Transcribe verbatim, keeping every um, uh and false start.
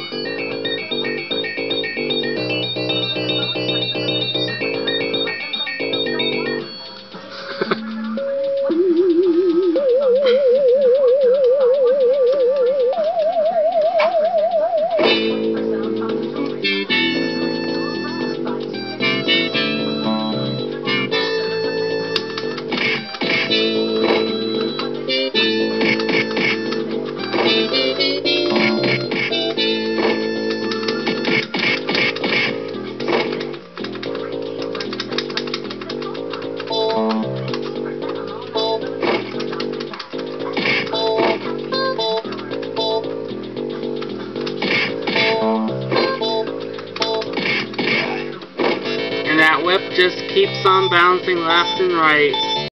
And that whip just keeps on bouncing left and right.